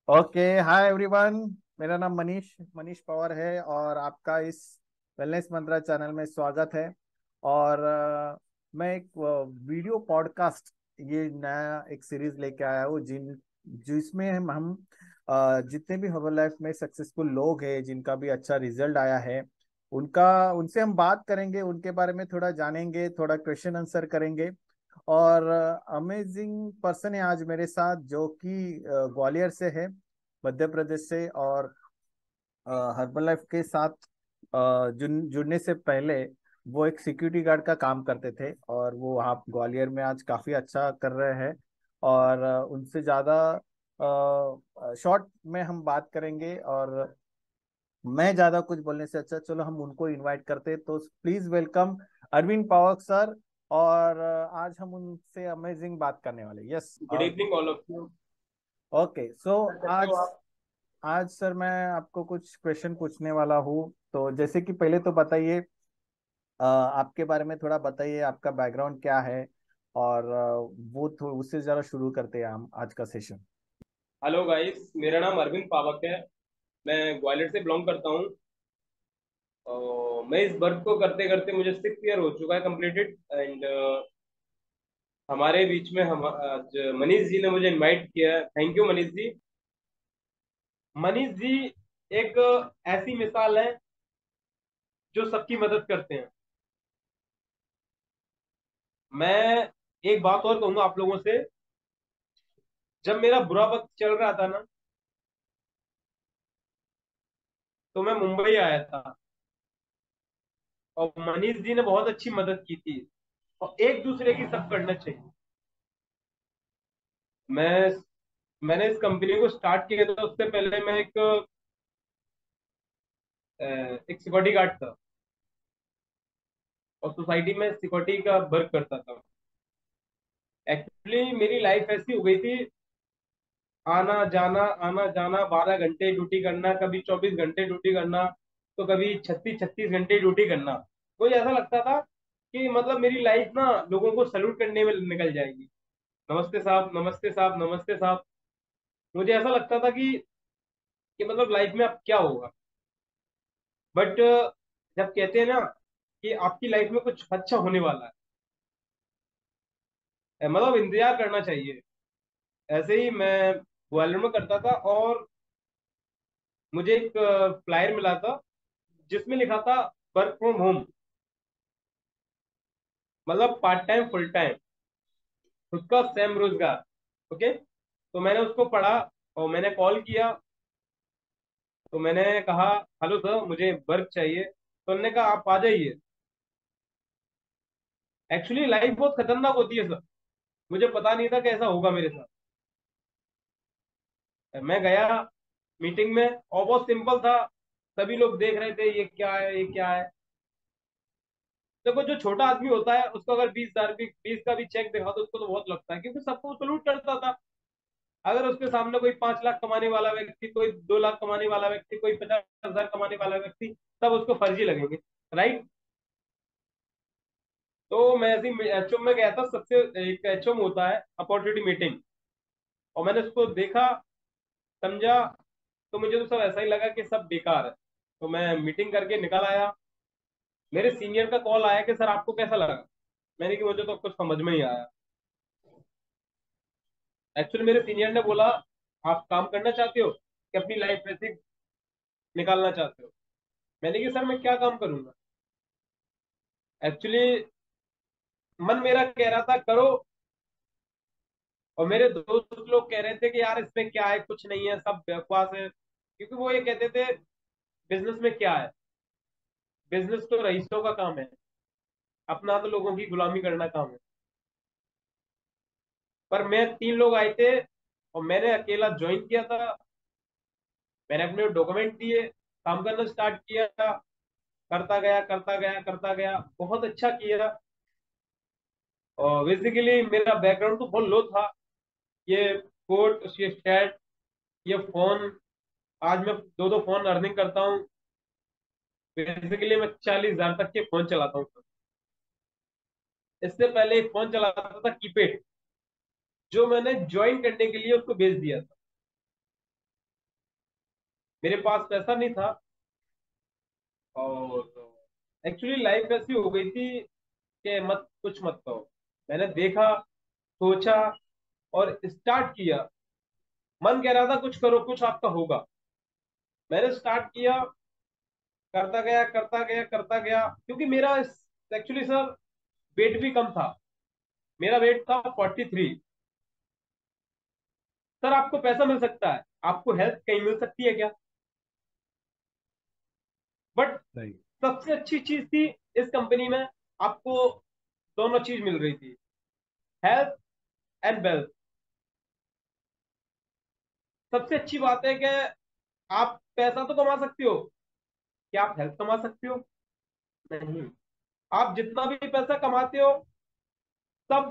Okay. Hi everyone. मेरा नाम मनीष मनीष पवार है और आपका इस वेलनेस मंत्रा चैनल में स्वागत है। और मैं एक वीडियो पॉडकास्ट, ये नया एक सीरीज लेके आया हूँ जिसमें हम जितने भी हमारे लाइफ में सक्सेसफुल लोग हैं जिनका भी अच्छा रिजल्ट आया है, उनका उनसे हम बात करेंगे, उनके बारे में थोड़ा जानेंगे, थोड़ा क्वेश्चन आंसर करेंगे। और अमेजिंग पर्सन है आज मेरे साथ जो कि ग्वालियर से है, मध्य प्रदेश से। और हर्बल लाइफ के साथ जुड़ने से पहले वो एक सिक्योरिटी गार्ड का काम करते थे और वो वहाँ ग्वालियर में आज काफी अच्छा कर रहे हैं। और उनसे ज्यादा शॉर्ट में हम बात करेंगे। और मैं ज्यादा कुछ बोलने से अच्छा चलो हम उनको इनवाइट करते हैं। तो please welcome Arvind Pavak sir. और आज हम उनसे अमेजिंग बात करने वाले। Yes. Good evening all of you. Okay so कर सकते हो आज आप। आज सर मैं आपको कुछ क्वेश्चन पूछने वाला हूँ। तो जैसे कि पहले तो बताइए, आपके बारे में थोड़ा बताइए, आपका बैकग्राउंड क्या है। और उससे जरा शुरू करते हैं हम आज का सेशन। हेलो गाइस, मेरा नाम अरविंद पावक है। मैं ग्वालियर से बिलोंग करता हूँ। और मैं इस वर्क को करते करते मुझे 6 ईयर हो चुका है कंप्लीटेड। एंड हमारे बीच में हम आज मनीष जी ने मुझे इनवाइट किया है। Thank you Manish ji. मनीष जी एक ऐसी मिसाल है जो सबकी मदद करते हैं। मैं एक बात और कहूंगा आप लोगों से। जब मेरा बुरा वक्त चल रहा था ना, तो मैं मुंबई आया था और मनीष जी ने बहुत अच्छी मदद की थी। और एक दूसरे की सब करना चाहिए। मैं मैंने इस कंपनी को स्टार्ट किया था, उससे पहले मैं एक सिक्योरिटी गार्ड था और सोसाइटी में सिक्योरिटी का वर्क करता था। एक्चुअली मेरी लाइफ ऐसी हो गई थी, आना जाना 12 घंटे ड्यूटी करना, कभी 24 घंटे ड्यूटी करना, तो कभी 36 36 घंटे ड्यूटी करना। मुझे ऐसा लगता था कि मतलब मेरी लाइफ ना लोगों को सल्यूट करने में निकल जाएगी। नमस्ते साहब, नमस्ते साहब, नमस्ते साहब। मुझे ऐसा लगता था कि मतलब लाइफ में अब क्या होगा। बट जब कहते हैं ना कि आपकी लाइफ में कुछ अच्छा होने वाला है, मतलब इंतजार करना चाहिए। ऐसे ही मैं ग्वालियर में करता था और मुझे एक फ्लायर मिला था जिसमें लिखा था वर्क फ्रॉम होम, मतलब पार्ट टाइम फुल टाइम, खुद का स्वयं रोजगार। ओके। तो मैंने उसको पढ़ा और मैंने कॉल किया। तो मैंने कहा, हेलो सर, मुझे वर्क चाहिए। तो उन्होंने कहा आप आ जाइए। एक्चुअली लाइफ बहुत खतरनाक होती है सर। मुझे पता नहीं था कि ऐसा होगा मेरे साथ। मैं गया मीटिंग में और बहुत सिंपल था। सभी लोग देख रहे थे ये क्या है, ये क्या है। देखो, जो छोटा आदमी होता है उसको अगर 20,000 भी 20 का भी चेक दिखा दो उसको तो बहुत लगता है, क्योंकि सबको सलूट करता था। अगर उसके सामने कोई 5 लाख कमाने वाला व्यक्ति, कोई 2 लाख कमाने वाला व्यक्ति, कोई 50,000 कमाने वाला व्यक्ति, तब उसको फर्जी लगेंगे। राइट। तो मैं ऐसी एचओ में गया था। सबसे एक एचओ में होता है अपॉर्चुनिटी मीटिंग, और मैंने उसको देखा, समझा। तो मुझे तो सब ऐसा ही लगा कि सब बेकार है। तो मैं मीटिंग करके निकल आया। मेरे सीनियर का कॉल आया कि सर आपको कैसा लगा। मैंने कि मुझे तो कुछ समझ में नहीं आया। एक्चुअली मेरे सीनियर ने बोला, आप काम करना चाहते हो कि अपनी लाइफ ऐसे निकालना चाहते हो। मैंने कि सर मैं क्या काम करूंगा। एक्चुअली मन मेरा कह रहा था करो, और मेरे दोस्त लोग कह रहे थे कि यार इसमें क्या है, कुछ नहीं है, सब बकवास है। क्योंकि वो ये कहते थे बिजनेस में क्या है, बिजनेस तो रईसों का काम है, अपना तो लोगों की गुलामी करना काम है। पर मैं 3 लोग आए थे और मैंने अकेला ज्वाइन किया था। मैंने अपने डॉक्यूमेंट दिए, काम करना स्टार्ट किया, करता गया करता गया करता गया, बहुत अच्छा किया। और बेसिकली मेरा बैकग्राउंड तो बहुत लो था। ये कोट, ये स्टैट, ये फोन, आज मैं 2 2 फोन अर्निंग करता हूँ। बेसिकली मैं 40,000 तक के फोन चलाता हूँ। इससे पहले एक फोन चलाता था कीपैड, जो मैंने ज्वाइन करने के लिए उसको बेच दिया था। मेरे पास पैसा नहीं था, और एक्चुअली लाइफ ऐसी हो गई थी कि मत कुछ मत कहो। मैंने देखा, सोचा और स्टार्ट किया। मन कह रहा था कुछ करो, कुछ आपका होगा। मैंने स्टार्ट किया, करता गया करता गया करता गया, क्योंकि मेरा एक्चुअली सर वेट भी कम था। मेरा वेट था 43। सर आपको पैसा मिल सकता है, आपको हेल्थ कहीं मिल सकती है क्या? बट सही। सबसे अच्छी चीज थी इस कंपनी में, आपको दोनों चीज मिल रही थी, हेल्थ एंड वेल्थ। सबसे अच्छी बात है कि आप पैसा तो कमा सकते हो, क्या आप हेल्थ कमा सकते हो? नहीं। आप जितना भी पैसा कमाते हो सब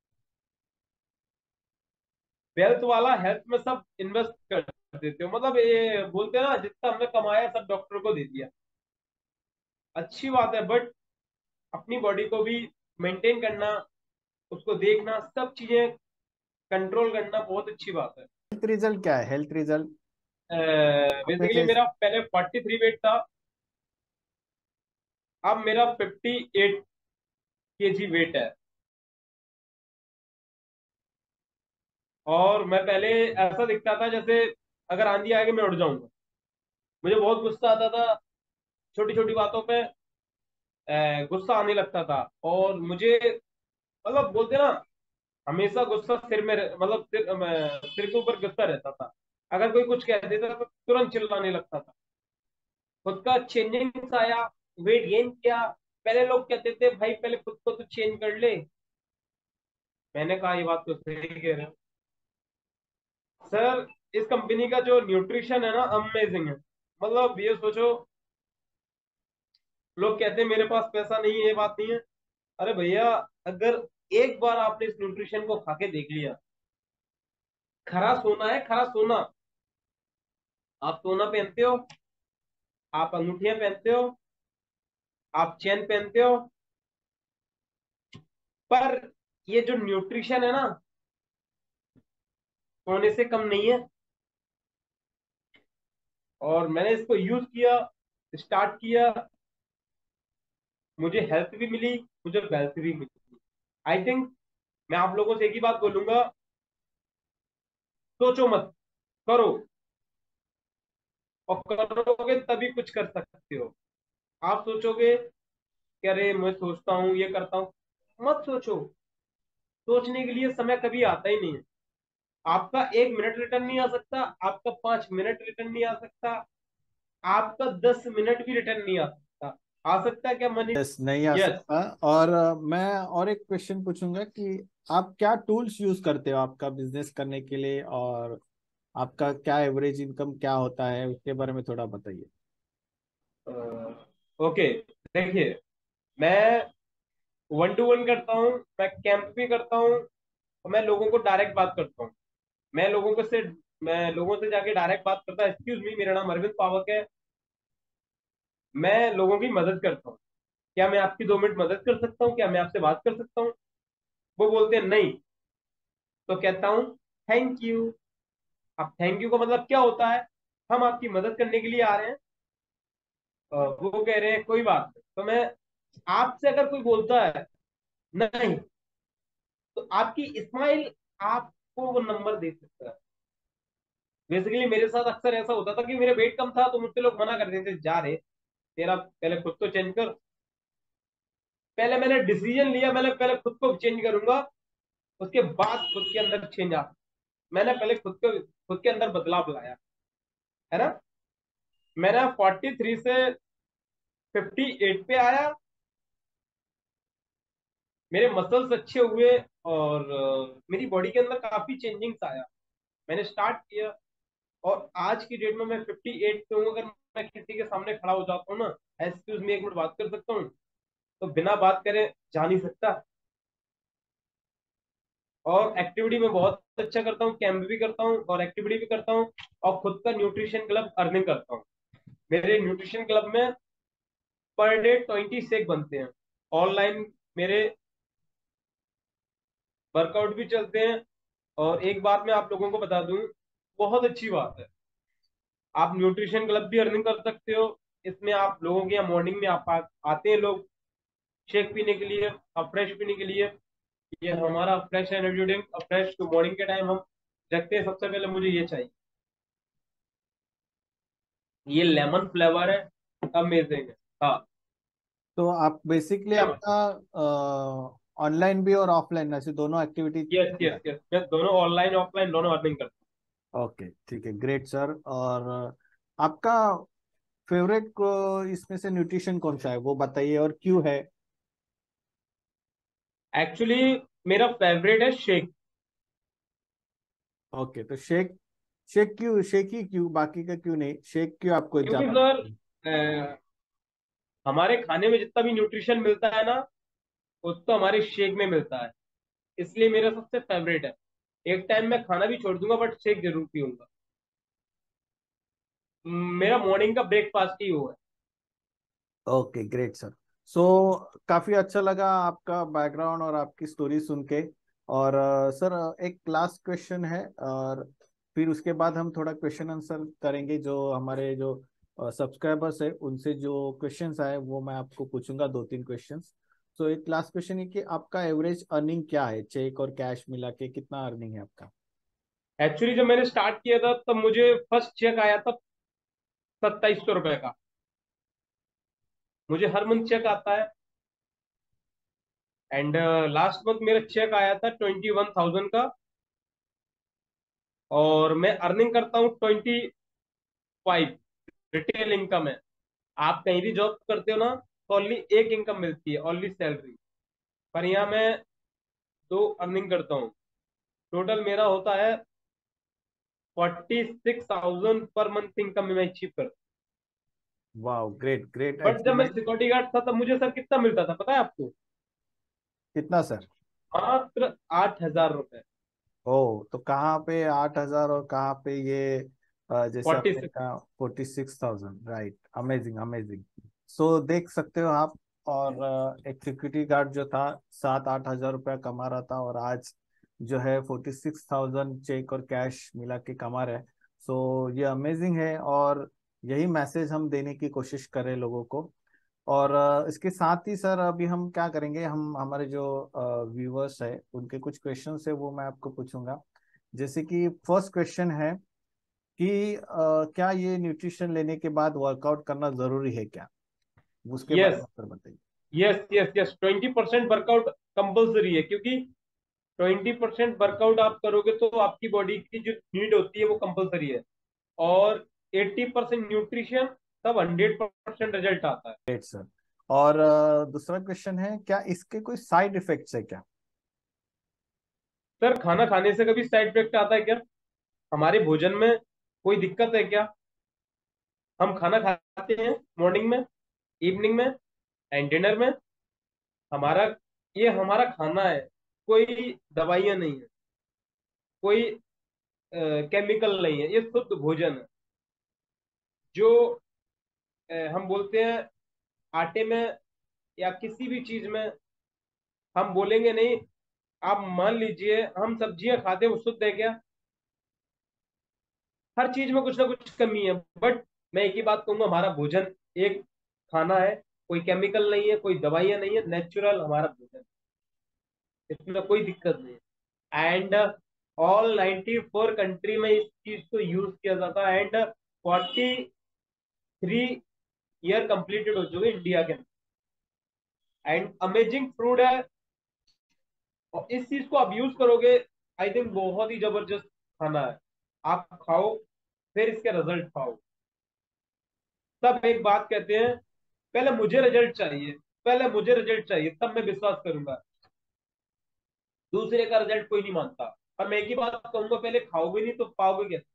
वेल्थ वाला हेल्थ में सब इन्वेस्ट कर देते हो। मतलब ये बोलते हैं ना, जितना हमने कमाया सब डॉक्टर को दे दिया। अच्छी बात है, बट अपनी बॉडी को भी मेंटेन करना, उसको देखना, सब चीजें कंट्रोल करना बहुत अच्छी बात है। हेल्थ रिजल्ट क्या है, हेल्थ रिजल्ट आपने बेसिकली जैसे। मेरा पहले 43 वेट था, अब मेरा 58 kg वेट है। और मैं पहले ऐसा दिखता था जैसे अगर आंधी आएगी मैं उड़ जाऊंगा। मुझे बहुत गुस्सा आता था, छोटी छोटी बातों पे गुस्सा आने लगता था। और मुझे, मतलब बोलते ना, हमेशा गुस्सा सिर में मतलब सिर के ऊपर गुस्सा रहता था। अगर कोई कुछ कह देता तो तुरंत चिल्लाने लगता था। खुद का चेंजिंग आया, वेट गेन किया। पहले लोग कहते थे भाई पहले खुद को तो चेंज कर ले। मैंने कहा ये बात तो सही कह रहे हो सर। इस कंपनी का जो न्यूट्रिशन है ना, अमेजिंग है। मतलब ये सोचो, लोग कहते हैं मेरे पास पैसा नहीं है, ये बात नहीं है। अरे भैया, अगर एक बार आपने इस न्यूट्रिशन को खा के देख लिया, खरा सोना है, खरा सोना। आप सोना पहनते हो, आप अंगूठियां पहनते हो, आप चेन पहनते हो, पर ये जो न्यूट्रिशन है ना, सोने से कम नहीं है। और मैंने इसको यूज किया, स्टार्ट किया, मुझे हेल्थ भी मिली, मुझे वेल्थ भी मिली। आई थिंक मैं आप लोगों से एक ही बात बोलूंगा, सोचो मत, करो। और करोगे तभी कुछ कर सकते हो। आप सोचोगे कि अरे मैं सोचता हूँ, ये करता हूँ, मत सोचो। सोचने के लिए समय कभी आता ही नहीं है। आपका 1 मिनट रिटर्न नहीं आ सकता, आपका 5 मिनट रिटर्न नहीं आ सकता, आपका 10 मिनट भी रिटर्न नहीं आ सकता। आ सकता है क्या मनी? यस, नहीं आ यस। सकता। और मैं और एक क्वेश्चन पूछूंगा कि आप क्या टूल्स यूज करते हो आपका बिजनेस करने के लिए, और आपका क्या एवरेज इनकम क्या होता है, उसके बारे में थोड़ा बताइए। ओके, देखिए, मैं 1 to 1 करता हूँ, मैं कैंप भी करता हूँ, और मैं लोगों को डायरेक्ट बात करता हूँ। मैं लोगों को से मैं लोगों से जाके डायरेक्ट बात करता हूँ, एक्सक्यूज मी मेरा नाम अरविंद पावक है, मैं लोगों की मदद करता हूँ। क्या मैं आपकी 2 मिनट मदद कर सकता हूँ? क्या मैं आपसे बात कर सकता हूँ? वो बोलते हैं नहीं। तो कहता हूँ थैंक यू। अब थैंक यू का मतलब क्या होता है? हम आपकी मदद करने के लिए आ रहे हैं। वो कह रहे हैं कोई बात नहीं। तो मैं, आपसे अगर कोई बोलता है नहीं, तो आपकी स्माइल आपको वो नंबर दे सकता है। बेसिकली मेरे साथ अक्सर ऐसा होता था कि मेरे वेट कम था तो मुझसे लोग मना कर देते थे, जा रहे तेरा पहले खुद को चेंज कर। पहले मैंने डिसीजन लिया, मैंने पहले खुद को चेंज करूंगा, उसके बाद खुद के अंदर चेंज आ। मैंने पहले खुद के अंदर बदलाव लाया, है ना। मैंने 43 से 58 पे आया, मेरे मसल्स अच्छे हुए, और मेरी बॉडी के अंदर काफी चेंजिंग्स आया। मैंने स्टार्ट किया, और आज की डेट में मैं 58 पे हूँ। अगर मैं किसी के सामने खड़ा हो जाता हूँ ना, एक्सक्यूज मी 1 मिनट बात कर सकता हूँ, तो बिना बात करे जा नहीं सकता। और एक्टिविटी में बहुत अच्छा करता हूँ, कैंप भी करता हूँ और एक्टिविटी भी करता हूँ, और खुद का न्यूट्रिशन क्लब अर्निंग करता हूँ। मेरे न्यूट्रिशन क्लब में पर डे 20 शेक बनते हैं ऑनलाइन। मेरे वर्कआउट भी चलते हैं। और एक बात मैं आप लोगों को बता दूं, बहुत अच्छी बात है, आप न्यूट्रिशन क्लब भी अर्निंग कर सकते हो। इसमें आप लोगों के यहाँ मॉर्निंग में आप आते हैं लोग शेक पीने के लिए और फ्रेश पीने के लिए। ये हमारा फ्रेश एनर्जी ड्रिंक और फ्रेश मॉर्निंग के टाइम हम रखते हैं। सबसे पहले मुझे ये चाहिए, ये लेमन फ्लेवर है, अमेजिंग है। हाँ। तो आप बेसिकली आपका ऑनलाइन भी और ऑफलाइन ऐसे दोनों एक्टिविटी। यस यस यस, मैं दोनों ऑनलाइन ऑफलाइन दोनों अर्निंग करता ओके ठीक है, ग्रेट सर। और आपका फेवरेट को इसमें से न्यूट्रिशन कौन सा है वो बताइए और क्यों है। हूँ। एक्चुअली मेरा फेवरेट है शेक। ओके, तो शेक, शेक क्यों, शेक ही क्यों, बाकी का क्यों नहीं, शेक क्यों आपको क्योंकि ज्यादा सर पसंद हमारे खाने में जितना भी न्यूट्रिशन मिलता है ना, वो तो हमारे शेक में मिलता है। इसलिए मेरा सबसे फेवरेट है। एक टाइम मैं खाना भी छोड़ दूंगा बट शेक जरूर पीऊंगा। मेरा मॉर्निंग का ब्रेकफास्ट ही वो है। है। Okay great sir. सो काफी अच्छा लगा आपका बैकग्राउंड और आपकी स्टोरी सुन के। और सर एक लास्ट क्वेश्चन है, और फिर उसके बाद हम थोड़ा क्वेश्चन आंसर करेंगे। जो हमारे जो सब्सक्राइबर्स है उनसे जो क्वेश्चंस आए वो मैं आपको पूछूंगा, दो तीन क्वेश्चंस। तो एक लास्ट क्वेश्चन है कि आपका एवरेज अर्निंग क्या है, चेक और कैश मिला के कितना अर्निंग है आपका। एक्चुअली जब मैंने स्टार्ट किया था तब मुझे फर्स्ट चेक आया था 2700 रुपए का। मुझे हर मंथ चेक आता है। एंड लास्ट मंथ मेरा चेक आया था 21,000 का। और मैं अर्निंग करता हूँ 25। रिटेल इनकम है। आप कहीं भी जॉब करते हो ना तो ओनली एक इनकम मिलती है, ओनली सैलरी। पर यहाँ मैं दो अर्निंग करता हूँ। टोटल मेरा होता है 46,000 पर मंथ इनकम में मैं अचीव करता वाह, ग्रेट ग्रेट हूँ। बट जब मैं अचीवमेंट। सिक्योरिटी गार्ड था तब मुझे सर कितना मिलता था पता है आपको? कितना सर। मात्र 8,000 रुपए। ओ, तो कहाँ पे 8,000 और कहाँ पे ये जैसे फोर्टी आपने सिक्स कहा 46,000, राइट। Amazing amazing. सो देख सकते हो आप। और एक सिक्योरिटी गार्ड जो था 7-8 हजार रुपया कमा रहा था, और आज जो है 46,000 चेक और कैश मिला के कमा रहे हैं। सो ये अमेजिंग है, और यही मैसेज हम देने की कोशिश करें लोगों को। और इसके साथ ही सर अभी हम क्या करेंगे, हम हमारे जो व्यूवर्स है उनके कुछ क्वेश्चंस है वो मैं आपको पूछूंगा। जैसे कि फर्स्ट क्वेश्चन है कि क्या ये न्यूट्रिशन लेने के बाद वर्कआउट करना जरूरी है क्या, उसके बारे यस में सर बताइए। Yes yes yes, 20% workout compulsory है। क्योंकि 20% वर्कआउट आप करोगे तो आपकी बॉडी की जो नीड होती है वो कंपलसरी है। और 80% न्यूट्रिशन, तब 100% रिजल्ट आता है। Great sir. और दूसरा क्वेश्चन है, क्या इसके कोई साइड इफेक्ट्स है क्या। सर खाना खाने से कभी साइड इफेक्ट आता है क्या? हमारे भोजन में कोई दिक्कत है क्या? हम खाना खाते हैं मॉर्निंग में, इवनिंग में एंड डिनर में। हमारा ये हमारा खाना है, कोई दवाइयां नहीं है, कोई केमिकल नहीं है, ये शुद्ध भोजन है। जो हम बोलते हैं आटे में या किसी भी चीज में हम बोलेंगे नहीं। आप मान लीजिए हम सब्जियां खाते हैं, वो शुद्ध है क्या? हर चीज में कुछ ना कुछ कमी है। बट मैं एक ही बात कहूंगा, हमारा भोजन एक खाना है, कोई केमिकल नहीं है, कोई दवाइयां नहीं है, नेचुरल हमारा भोजन। इसमें कोई दिक्कत नहीं है। एंड ऑल 94 कंट्री में इस चीज को यूज किया जाता है। एंड 43 ईयर कंप्लीटेड हो चुके इंडिया के अंदर। एंड अमेजिंग फ्रूट है। और इस चीज को आप यूज करोगे, आई थिंक बहुत ही जबरदस्त खाना है। आप खाओ, फिर इसके रिजल्ट पाओ। सब एक बात कहते हैं, पहले मुझे रिजल्ट चाहिए, पहले मुझे रिजल्ट चाहिए तब मैं विश्वास करूंगा। दूसरे का रिजल्ट कोई नहीं मानता। पर मैं एक ही बात कहूंगा, पहले खाओगे नहीं तो पाओगे कैसे?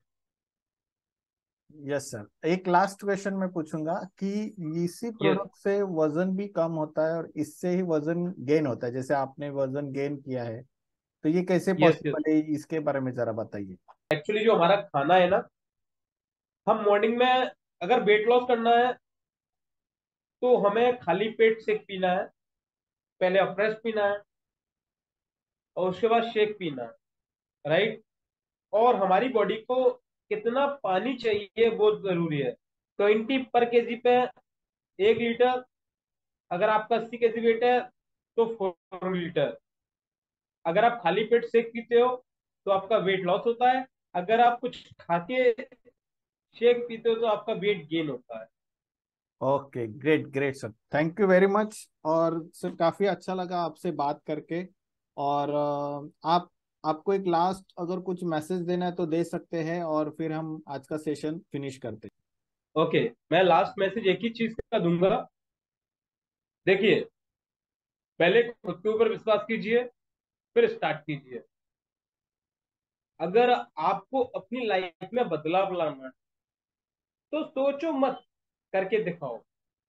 यस सर, एक लास्ट क्वेश्चन मैं पूछूंगा कि इसी यस प्रोडक्ट से वजन भी कम होता है और इससे ही वजन गेन होता है, जैसे आपने वजन गेन किया है, तो ये कैसे यस यस। पॉसिबल है, इसके बारे में जरा बताइए। एक्चुअली जो हमारा खाना है ना, हम मॉर्निंग में अगर वेट लॉस करना है तो हमें खाली पेट शेक पीना है। पहले फ्रेश पीना है और उसके बाद शेक पीना है, राइट। और हमारी बॉडी को कितना पानी चाहिए वो जरूरी है। 20 पर केजी पे 1 लीटर। अगर आपका 80 केजी वेट है तो 4 लीटर। अगर आप खाली पेट शेक पीते हो तो आपका वेट लॉस होता है। अगर आप कुछ खा के शेक पीते हो तो आपका वेट गेन होता है। Okay, great great sir, thank you very much. और सर काफी अच्छा लगा आपसे बात करके। और आप आपको एक लास्ट अगर कुछ मैसेज देना है तो दे सकते हैं, और फिर हम आज का सेशन फिनिश करते हैं। ओके, मैं लास्ट मैसेज एक ही चीज का दूंगा। देखिए, पहले खुद के ऊपर विश्वास कीजिए, फिर स्टार्ट कीजिए। अगर आपको अपनी लाइफ में बदलाव लाना है तो सोचो मत, करके दिखाओ।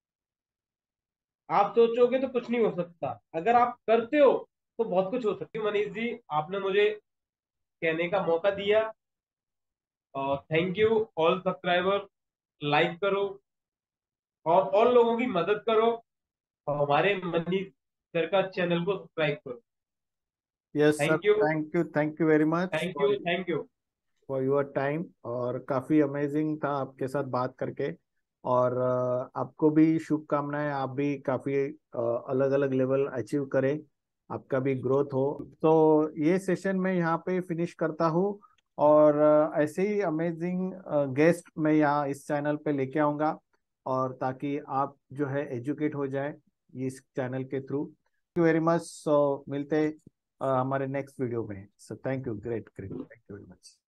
आप सोचोगे तो कुछ नहीं हो सकता, अगर आप करते हो तो बहुत कुछ हो सकता है। मनीष जी, आपने मुझे कहने का मौका दिया, और thank you. All subscriber, like करो और लोगों की मदद करो, और हमारे मनीष सर का चैनल को सब्सक्राइब करो। Yes sir, thank you. Thank you very much thank you. Thank you. For your time. और काफ़ी अमेजिंग था आपके साथ बात करके। और आपको भी शुभकामनाएं, आप भी काफ़ी अलग अलग लेवल अचीव करें, आपका भी ग्रोथ हो। तो ये सेशन मैं यहाँ पे फिनिश करता हूँ। और ऐसे ही अमेजिंग गेस्ट मैं यहाँ इस चैनल पे लेके आऊँगा, और ताकि आप जो है एजुकेट हो जाए इस चैनल के through. Thank you very much. So मिलते हमारे नेक्स्ट वीडियो में। So thank you, great great, thank you very much.